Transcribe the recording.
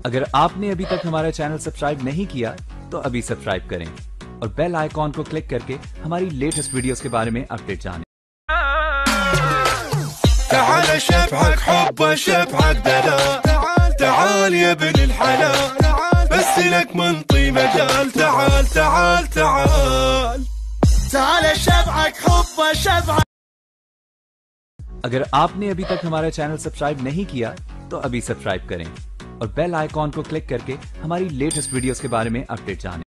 अगर आपने अभी तक हमारा चैनल सब्सक्राइब नहीं किया तो अभी सब्सक्राइब करें और बेल आइकॉन को क्लिक करके हमारी लेटेस्ट वीडियोस के बारे में अपडेट जानें। تعال شبعك حب شبعك دلال تعال يا ابن الحلال بس لك منطي مجال تعال تعال تعال تعال شبعك حب شبعك। अगर आपने अभी तक हमारा चैनल सब्सक्राइब नहीं किया तो अभी सब्सक्राइब करें और बेल आइकॉन को क्लिक करके हमारी लेटेस्ट वीडियोस के बारे में अपडेट जानें।